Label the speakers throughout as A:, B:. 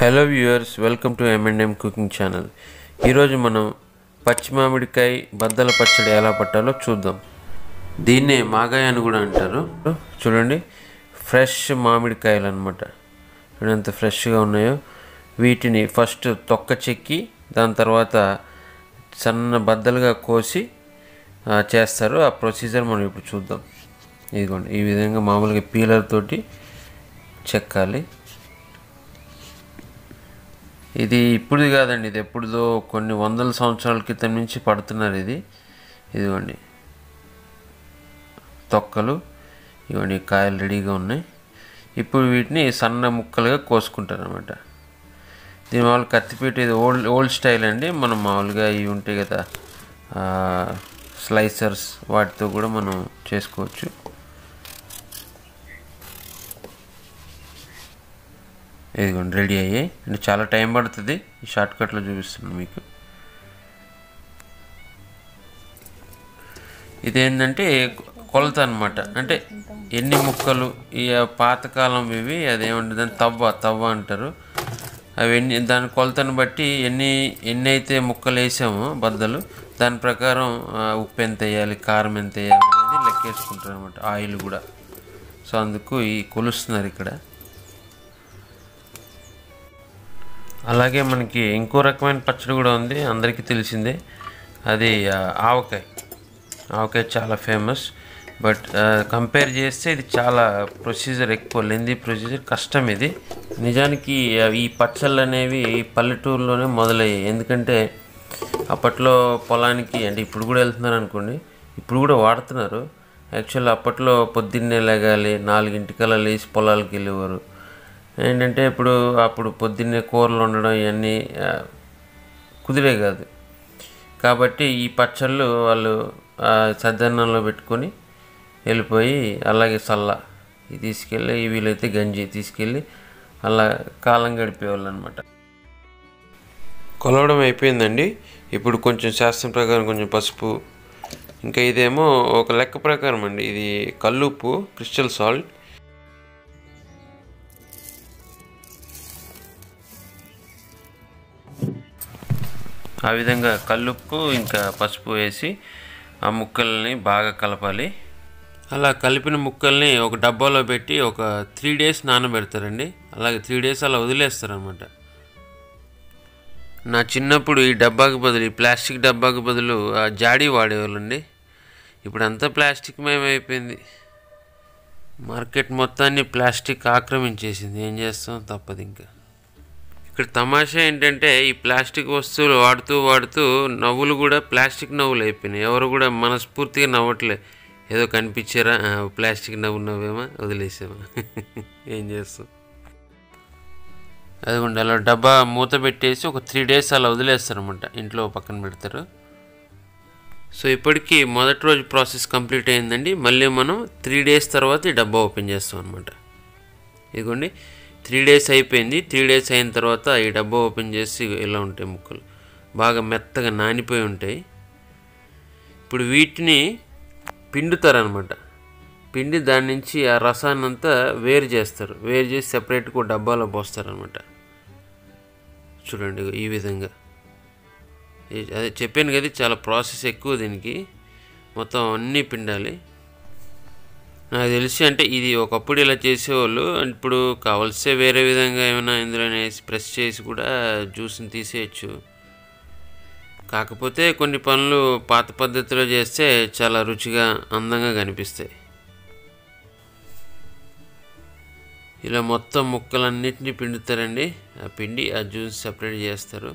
A: Hello viewers, welcome to M&M cooking channel. ఈరోజు మనం పచ్చి మామిడికాయ బద్దల పచ్చడి ఎలా పట్టాలో చూద్దాం. దీన్నే మాగాయ అని కూడా అంటారు. చూడండి, ఫ్రెష్ మామిడికాయలు అన్నమాట. ఎంత ఫ్రెష్గా ఉన్నాయో. వీటిని ఫస్ట్ తొక్క చెక్కి దాని తర్వాత సన్న బద్దలుగా కోసి చేస్తారు. ఆ ప్రొసీజర్ మనం ఇప్పుడు చూద్దాం. ఇదిగోండి, ఈ విధంగా మామూలుగా పీలర్ తోటి చెక్కాలి. ఇది ఇప్పుడు కాదండి, ఇది ఎప్పుడుదో కొన్ని వందల సంవత్సరాల క్రితం నుంచి పడుతున్నారు. ఇదిగోండి తొక్కలు, ఇవన్నీ కాయలు రెడీగా ఉన్నాయి. ఇప్పుడు వీటిని సన్న ముక్కలుగా కోసుకుంటారు అన్నమాట. దీని మామూలు కత్తిపీట, ఇది ఓల్డ్ స్టైల్ అండి. మనం మామూలుగా ఇవి ఉంటాయి కదా స్లైసర్స్, వాటితో కూడా మనం చేసుకోవచ్చు. ఇదిగోండి రెడీ అయ్యాయి. అంటే చాలా టైం పడుతుంది, ఈ షార్ట్కట్లో చూపిస్తున్నాను మీకు. ఇదేంటంటే కొలత అనమాట. అంటే ఎన్ని ముక్కలు, ఈ పాతకాలం ఇవి, అదేమంటే దాన్ని తవ్వ అంటారు. అవి దాని కొలతను బట్టి ఎన్ని అయితే ముక్కలు వేసామో బద్దలు, దాని ప్రకారం ఉప్పు ఎంత వేయాలి, కారం ఎంత వేయాలి అనేది లెక్కేసుకుంటారు అనమాట. ఆయిల్ కూడా. సో అందుకు ఈ కొలుస్తున్నారు ఇక్కడ. అలాగే మనకి ఇంకో రకమైన పచ్చడి కూడా ఉంది, అందరికీ తెలిసిందే. అది ఆవకాయ చాలా ఫేమస్. బట్ కంపేర్ చేస్తే ఇది చాలా ప్రొసీజర్ ఎక్కువ, లెందీ ప్రొసీజర్, కష్టం ఇది. నిజానికి ఈ పచ్చళ్ళు అనేవి పల్లెటూరులోనే మొదలయ్యాయి. ఎందుకంటే అప్పట్లో పొలానికి, అంటే ఇప్పుడు కూడా వెళ్తున్నారు అనుకోండి, ఇప్పుడు కూడా వాడుతున్నారు. యాక్చువల్ అప్పట్లో పొద్దున్నే లేగాలి, 4 లేచి పొలాలకు వెళ్ళేవారు. ఏంటంటే అప్పుడు పొద్దున్నే కూరలు వండడం ఇవన్నీ కుదిరే కాదు. కాబట్టి ఈ పచ్చళ్ళు వాళ్ళు సద్దన్నంలో పెట్టుకొని వెళ్ళిపోయి, అలాగే ఇది తీసుకెళ్ళి, వీలైతే గంజి తీసుకెళ్ళి అలా కాలం గడిపేవాళ్ళు అనమాట. కొలవడం అయిపోయిందండి. ఇప్పుడు కొంచెం శాస్త్రం ప్రకారం కొంచెం పసుపు, ఇంకా ఇదేమో ఒక లెక్క ప్రకారం అండి. ఇది కల్లుప్పు, క్రిస్టల్ సాల్ట్. ఆ విధంగా కల్లుప్పు ఇంకా పసుపు వేసి ఆ ముక్కల్ని బాగా కలపాలి. అలా కలిపిన ముక్కల్ని ఒక డబ్బాలో పెట్టి ఒక 3 days నానబెడతారండి. అలాగే 3 days అలా వదిలేస్తారనమాట. నా చిన్నప్పుడు ఈ డబ్బాకి బదులు, ఈ ప్లాస్టిక్ డబ్బాకి బదులు జాడీ వాడేవాళ్ళండి. ఇప్పుడు అంతా ప్లాస్టిక్ మయమైపోయింది. మార్కెట్ మొత్తాన్ని ప్లాస్టిక్ ఆక్రమించేసింది. ఏం చేస్తాం, తప్పదు. ఇంకా ఇక్కడ తమాషా ఏంటంటే, ఈ ప్లాస్టిక్ వస్తువులు వాడుతూ నవ్వులు కూడా ప్లాస్టిక్ నవ్వులు అయిపోయినాయి. ఎవరు కూడా మనస్ఫూర్తిగా నవ్వట్లే. ఏదో కనిపించారా, ప్లాస్టిక్ నవ్వేమా, వదిలేసామా. ఏం చేస్తాం. అదిగోండి, అలా డబ్బా మూత పెట్టేసి ఒక 3 days అలా వదిలేస్తారనమాట. ఇంట్లో పక్కన పెడతారు. సో ఇప్పటికీ మొదటి రోజు ప్రాసెస్ కంప్లీట్ అయిందండి. మళ్ళీ మనం 3 days తర్వాత ఈ డబ్బా ఓపెన్ చేస్తాం అనమాట. ఇదిగోండి 3 days అయిపోయింది. 3 days అయిన తర్వాత ఈ డబ్బా ఓపెన్ చేసి ఇలా ఉంటాయి ముక్కలు, బాగా మెత్తగా నానిపోయి ఉంటాయి. ఇప్పుడు వీటిని పిండుతారనమాట. పిండి దాని నుంచి ఆ రసాన్ని అంతా వేరు చేస్తారు. వేరు చేసి సెపరేట్గా ఒక డబ్బాలో పోస్తారనమాట. చూడండి ఈ విధంగా. అదే చెప్పాను కదా, చాలా ప్రాసెస్ ఎక్కువ దీనికి. మొత్తం అన్నీ పిండాలి. నాకు తెలిసి, అంటే ఇది ఒకప్పుడు ఇలా చేసేవాళ్ళు, ఇప్పుడు కావలసే వేరే విధంగా ఏమైనా ఇందులో వేసి ప్రెస్ చేసి కూడా జ్యూస్ని తీసేయచ్చు. కాకపోతే కొన్ని పనులు పాత పద్ధతిలో చేస్తే చాలా రుచిగా, అందంగా కనిపిస్తాయి. ఇలా మొత్తం ముక్కలన్నిటినీ పిండుతారండి. ఆ పిండి ఆ జ్యూస్ సపరేట్ చేస్తారు.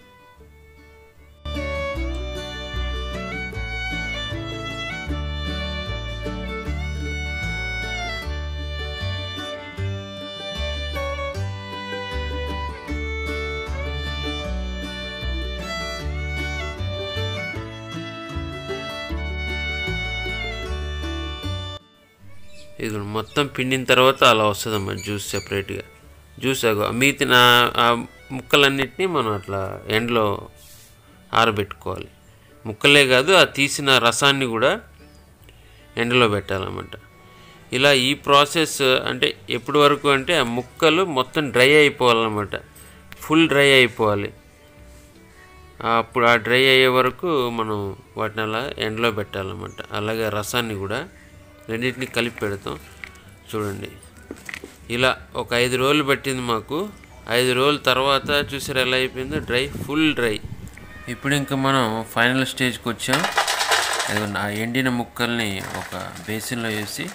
A: ఇది మొత్తం పిండిన తర్వాత అలా వస్తుందమ్మా జ్యూస్ సెపరేట్గా. జ్యూస్ మిగతా ఆ ముక్కలన్నిటినీ మనం అట్లా ఎండలో ఆరబెట్టుకోవాలి. ముక్కలే కాదు, ఆ తీసిన రసాన్ని కూడా ఎండలో పెట్టాలన్నమాట. ఇలా ఈ ప్రాసెస్ అంటే ఎప్పటి వరకు అంటే ఆ ముక్కలు మొత్తం డ్రై అయిపోవాలన్నమాట. ఫుల్ డ్రై అయిపోవాలి. అప్పుడు ఆ డ్రై అయ్యే వరకు మనం వాటిని అలా ఎండలో పెట్టాలన్నమాట. అలాగే రసాన్ని కూడా రెండింటిని కలిపి పెడతాం. చూడండి, ఇలా ఒక 5 రోజులు పట్టింది మాకు. 5 రోజుల తర్వాత చూసారు ఎలా అయిపోయిందో, డ్రై, ఫుల్ డ్రై. ఇప్పుడు ఇంకా మనం ఫైనల్ స్టేజ్కి వచ్చాం. ఆ ఎండిన ముక్కల్ని ఒక బేసిన్లో వేసి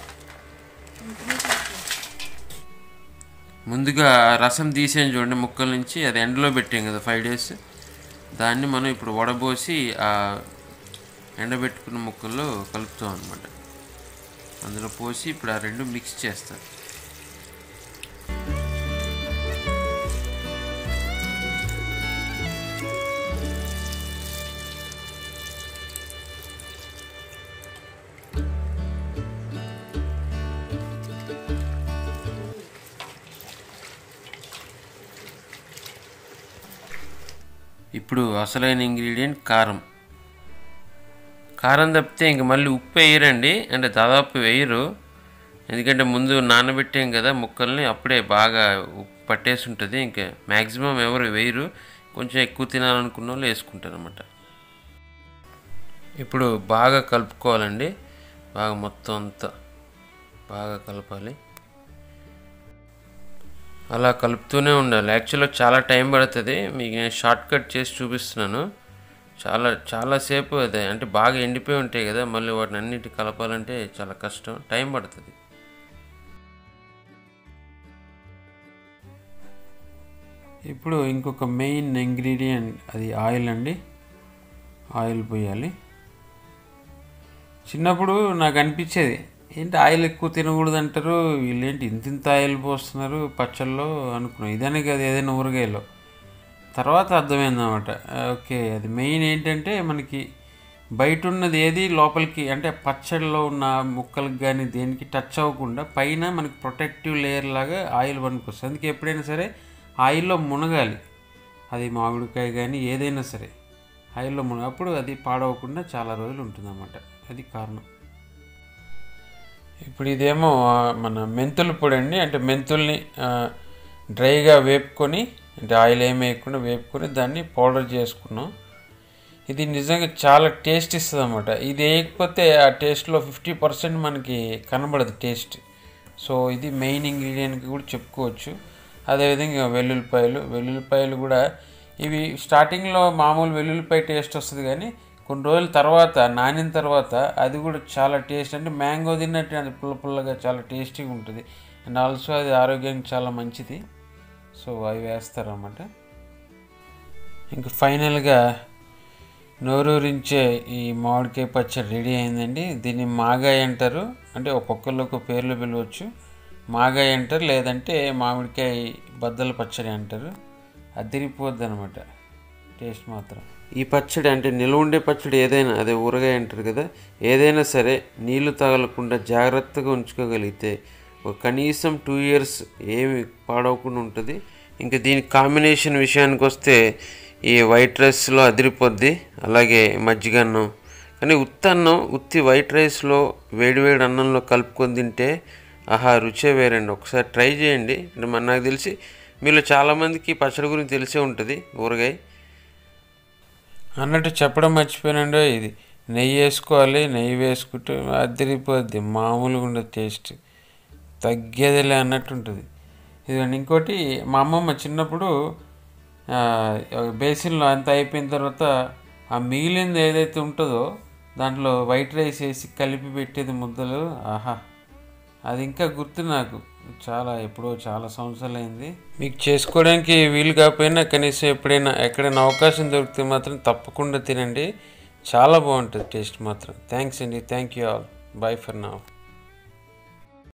A: ముందుగా రసం తీసేయం చూడండి ముక్కల నుంచి, అది ఎండలో పెట్టాం కదా 5 days. దాన్ని మనం ఇప్పుడు వడబోసి ఆ ఎండబెట్టుకున్న ముక్కల్లో కలుపుతాం అన్నమాట. అందులో పోసి ఇప్పుడు ఆ రెండు మిక్స్ చేస్తాం. ఇప్పుడు అసలైన ఇంగ్రీడియంట్ కారం. కారం తప్పితే ఇంక మళ్ళీ ఉప్పు వేయరండి, అంటే దాదాపు వేయరు. ఎందుకంటే ముందు నానబెట్టాం కదా ముక్కల్ని, అప్పుడే బాగా ఉప్పు పట్టేసి ఉంటుంది. ఇంకా మ్యాక్సిమం ఎవరు వేయరు, కొంచెం ఎక్కువ తినాలనుకున్న వాళ్ళు వేసుకుంటారు అన్నమాట. ఇప్పుడు బాగా కలుపుకోవాలండి, బాగా మొత్తం అంతా బాగా కలపాలి. అలా కలుపుతూనే ఉండాలి. యాక్చువల్గా చాలా టైం పడుతుంది, మీకు నేను షార్ట్ కట్ చేసి చూపిస్తున్నాను. చాలాసేపు అదే, అంటే బాగా ఎండిపోయి ఉంటాయి కదా, మళ్ళీ వాటిని అన్నిటి కలపాలంటే చాలా కష్టం, టైం పడుతుంది. ఇప్పుడు ఇంకొక మెయిన్ ఇంగ్రీడియంట్, అది ఆయిల్ అండి. ఆయిల్ పోయాలి. చిన్నప్పుడు నాకు అనిపించేది, ఏంటి ఆయిల్ ఎక్కువ తినకూడదు అంటారు, వీళ్ళేంటి ఇంత ఆయిల్ పోస్తున్నారు పచ్చళ్ళలో అనుకున్నాం. ఇదనే కదా ఏదైనా ఊరగాయలో. తర్వాత అర్థమైందన్నమాట. ఓకే, అది మెయిన్ ఏంటంటే మనకి బయట ఉన్నది ఏది లోపలికి, అంటే పచ్చడిలో ఉన్న ముక్కలకు కానీ దేనికి టచ్ అవ్వకుండా పైన మనకి ప్రొటెక్టివ్ లేయర్ లాగా ఆయిల్ పనికొస్తుంది. అందుకే ఎప్పుడైనా సరే ఆయిల్లో మునగాలి. అది మామిడికాయ కానీ ఏదైనా సరే ఆయిల్లో అప్పుడు అది పాడవకుండా చాలా రోజులు ఉంటుందన్నమాట. అది కారణం. ఇప్పుడు ఇదేమో మన మెంతుల పొడి అండి. అంటే మెంతుల్ని డ్రైగా వేపుకొని, అంటే ఆయిల్ ఏమి వేయకుండా వేపుకొని దాన్ని పౌడర్ చేసుకున్నాం. ఇది నిజంగా చాలా టేస్ట్ ఇస్తుంది అన్నమాట. ఇది వేయకపోతే ఆ టేస్ట్లో 50% మనకి కనబడదు టేస్ట్. సో ఇది మెయిన్ ఇంగ్రీడియంట్ కూడా చెప్పుకోవచ్చు. అదేవిధంగా వెల్లుల్లిపాయలు కూడా ఇవి స్టార్టింగ్లో మామూలు వెల్లుల్లిపాయ టేస్ట్ వస్తుంది, కానీ కొన్ని రోజుల తర్వాత నానిన తర్వాత అది కూడా చాలా టేస్ట్, అంటే మ్యాంగో తిన్నట్టు అది పుల్లగా చాలా టేస్టీగా ఉంటుంది. అండ్ ఆల్సో అది ఆరోగ్యానికి చాలా మంచిది. సో అవి వేస్తారన్నమాట. ఇంకా ఫైనల్గా నోరూరించే ఈ మామిడికాయ పచ్చడి రెడీ అయిందండి. దీన్ని మాగాయ అంటారు, అంటే ఒక్కొక్కరు ఒక పేర్లు పిలవచ్చు. మాగాయ అంటారు, లేదంటే మామిడికాయ బద్దల పచ్చడి అంటారు. అదిరిపోద్ది అనమాట టేస్ట్ మాత్రం. ఈ పచ్చడి అంటే నిల్వ ఉండే పచ్చడి ఏదైనా, అదే ఊరగాయ అంటారు కదా, ఏదైనా సరే నీళ్లు తగలకుండా జాగ్రత్తగా ఉంచుకోగలిగితే ఒక కనీసం 2 years ఏమి పాడవకుండా ఉంటుంది. ఇంకా దీని కాంబినేషన్ విషయానికి వస్తే ఈ వైట్ రైస్లో అదిరిపోద్ది, అలాగే మజ్జిగన్నం. కానీ ఉత్తి వైట్ రైస్లో వేడివేడి అన్నంలో కలుపుకొని తింటే ఆహా రుచే వేరండి. ఒకసారి ట్రై చేయండి. అంటే నాకు తెలిసి మీలో చాలామందికి పచ్చడి గురించి తెలిసే ఉంటుంది, ఊరగాయ అన్నట్టు చెప్పడం మర్చిపోయానండి. ఇది నెయ్యి వేసుకోవాలి, నెయ్యి వేసుకుంటే అదిరిపోద్ది, మామూలుగా ఉండదు టేస్ట్, తగ్గేదిలే అన్నట్టు ఉంటుంది. ఇదిగోండి ఇంకోటి, మా అమ్మమ్మ చిన్నప్పుడు బేసిన్లో అంత అయిపోయిన తర్వాత ఆ మిగిలింది ఏదైతే ఉంటుందో దాంట్లో వైట్ రైస్ వేసి కలిపి పెట్టేది ముద్దలు. ఆహా, అది ఇంకా గుర్తు నాకు, ఎప్పుడో చాలా సంవత్సరాలు అయింది. మీకు చేసుకోవడానికి వీలు కాకపోయినా కనీసం ఎక్కడైనా అవకాశం దొరికితే మాత్రం తప్పకుండా తినండి, చాలా బాగుంటుంది టేస్ట్ మాత్రం. థ్యాంక్స్ అండి, thank you all, bye for now.